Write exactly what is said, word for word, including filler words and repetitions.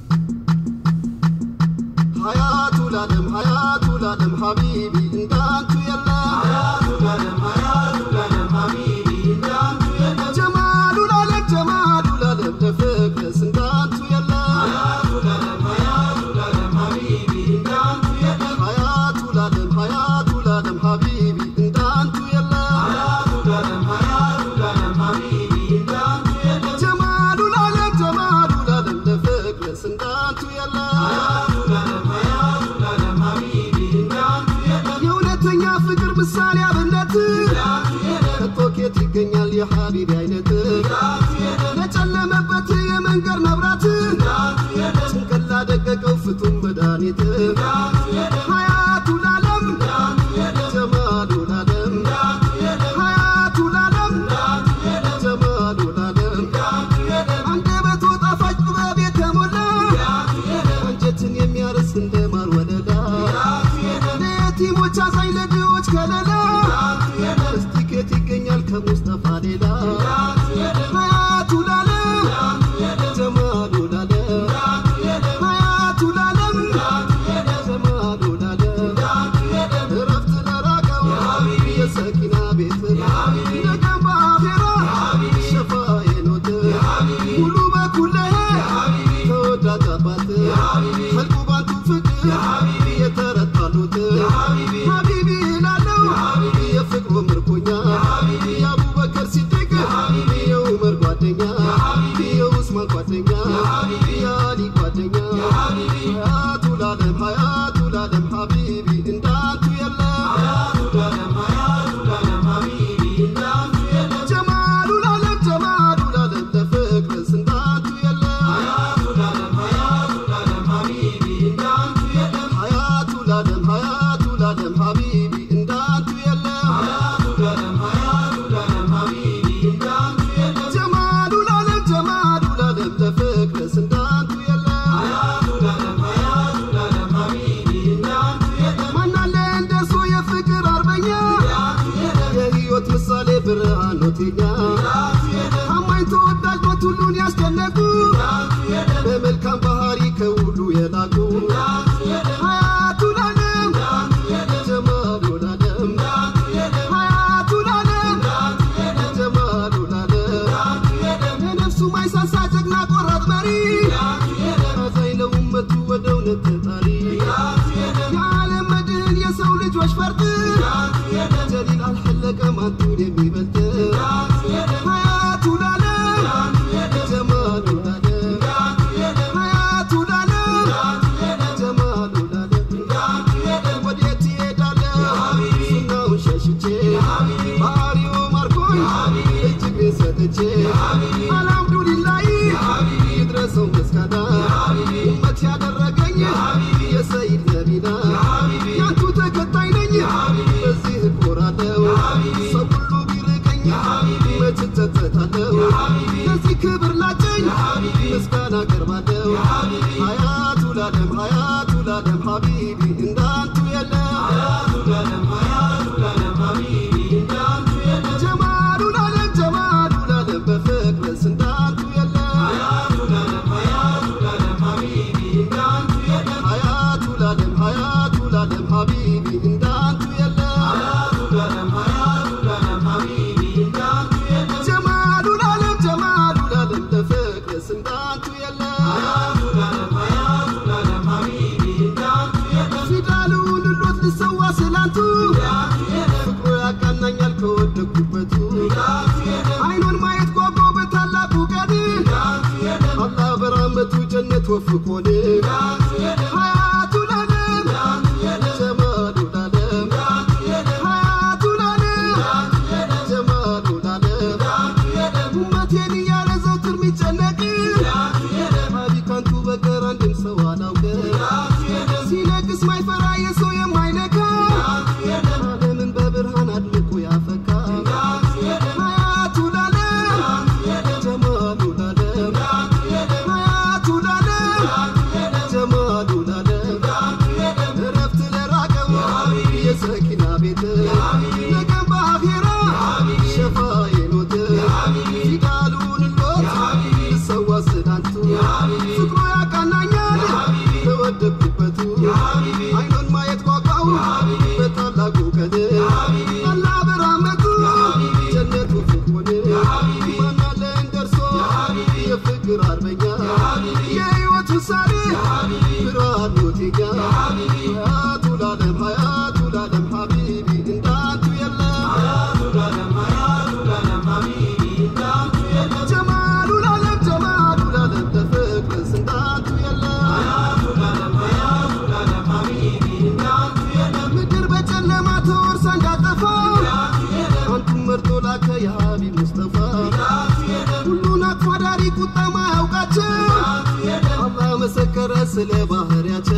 حياة العالم حياة العالم حبيبي انت انت يلا حياة العالم حياة العالم حبيبي انت انت يلا جمال العالم جمال العالم لفكر انت انت يلا حياة العالم حياة العالم حبيبي انت انت يلا حياة العالم حياة العالم حبيبي انت انت يلا حياة العالم حياة العالم حبيبي انت انت يلا جمال العالم جمال العالم لفكر انت انت يلا حياة العالم حياة العالم حبيبي انت انت يلا يونتኛ ፍቅር ምሳሌ አብነት ከቶኬት ይገኛል የሐቢቢ አይነት ለጨለመበት የመንገር መብራት ጭንቅላ ደቀቀው ፍቱም መድኃኒት حياة العالم جمال العالم حياة العالم جمال العالم አንደበቱ ጣፋጭ ጥበብ የተሞላ አንጀትን የሚያርስ እንደማር ወለላ ለየቲሞች አዛኝ ለድሆች ከለላ እስቲኬት ይገኛል ከሙስጠፋ ሌላ حياة العالم جمال العالم حياة العالم جمال العالم رفت لراقው የሰኪና ቤት ነገም በአኺራ ሸፋዬ ኖት ሙሉ በኩለህ ተወዳጅ አባት ኸልቁ ባንቱ ፍቅር የተረታሉት ሐቢቢ ይላለው የፍቅሩ ምርኮኛ የአቡበከር ሲድቅ የዑመር ጓደኛ የዑስማን ጓደኛ የአሊ ጓደኛ حياة العالم حياة العالم حبيبي انت انت يلا حياة العالم حياة العالم حبيبي انت انت يلا جمال العالم جمال العالم لفكر انت انت يلا حياة العالم حياة العالم حبيبي انت انت يلا حياة العالم حياة العالم حبيبي انت انت يلا حياة العالم حياة العالم حبيبي انت انت يلا جمال العالم جمال العالم لفكر انت انت يلا حياة العالم حياة العالم حبيبي انت انت يلا من على እንደሱ የፍቅር አርበኛ የህይወት ምሳሌ ብርሃን ኖትኛ አማኝ ተወዳጅ ሞት ሁሉን ያስደነቁ በመልካም ባህሪ ከሁሉ የላቁ حياة العالم جمال العالم حياة العالم جمال العالم ለነፍሱ ማይሳሳ ጀግና ቆራጥ መሪ አዛኝ ለኡመቱ ወደውነት ተጣሪ የዓለም መድህን የሰው ልጆች ፈርጥ ጀሊል አልሐለቀም አንቱን የሚበልጥ حياة العالم جمال العالم حياة العالم جمال العالم ወዴት ይሄዳለሁ ሱናውን ሸሽቼ ባህሪው ማርኮኝ እጅግን ሰጥቼ አልሐምዱሊላህ ይድረሰው ምስጋና ኡመት ያደረገኝ የሰይድ ነቢና ያንቱ ተከታይ ነኝ በዚህ እኮራለሁ ሰው ሁሉ ቢርቀኝ መች እጸጸታለሁ ለዚህ ክብር ላጨኝ ምስጋና አቀርባለሁ حياة العالم حياة العالم حبيبي انت انت يلا حياة العالم حياة العالم حبيبي انت انت يلا جمال العالم جمال العالم بفكر انت انت يلا حياة العالم حياة العالم حبيبي انت انت يلا حياة العالم حياة العالم حبيبي انت انت يلا حياة العالم حياة العالم حبيبي انت انت يلا جمال العالم جمال العالم بفكر انت انت يلا حياة العالم حياة العالم حبيبي انت انت يلا ፊዳሉን ሉት ልሰዋ ስላንቱ ፍቅሩ ያቃናኛል ከወደኩበቱ አይኑን ማየት ጓጓው በታላቁ ቀን አላህ በራመቱ ጀነት ወፍቆን حياة العالم جمال العالم حياة العالم جمال العالم ኡመቴን ያለ ዘውትር ሚጨነቅ ሀቢ ካንቱ በቀር አንድም ሰው አላውቅ ሲነግስ ማይፈራ የሰው የማይነካ ዓለምን በብርሃን አድምቆ ያፈካ حياة العالم جمال العالم حياة العالم جمال ፍቅር አርበኛ የህይወት ውሳኔ ብርሃን ኖቴኛ ሀያቱ ለዓለም ሀያቱ ለዓለም ሀቢቢ እንዳንቱ የለም ሀያቱ ለዓለም ሀያቱ ለዓለም ሀቢቢ እንዳንቱ የለም ጀማሉ ለዓለም ጀማሉ ለዓለም ለፍቅርስ እንዳንቱ የለም ሀያቱ ለዓለም ሀያቱ ለዓለም ሀቢቢ እንዳንቱ የለም ምድር በጨለማ ተወርሳ እንዳጠፋ አንቱን መርጦ ላከ የሀቢብ ሙስጠፋ ሁሉን አቅፋዳሪ ቁጣ ማያውቃቸው አላህ መሰከረ ስለ ባህሪያቸው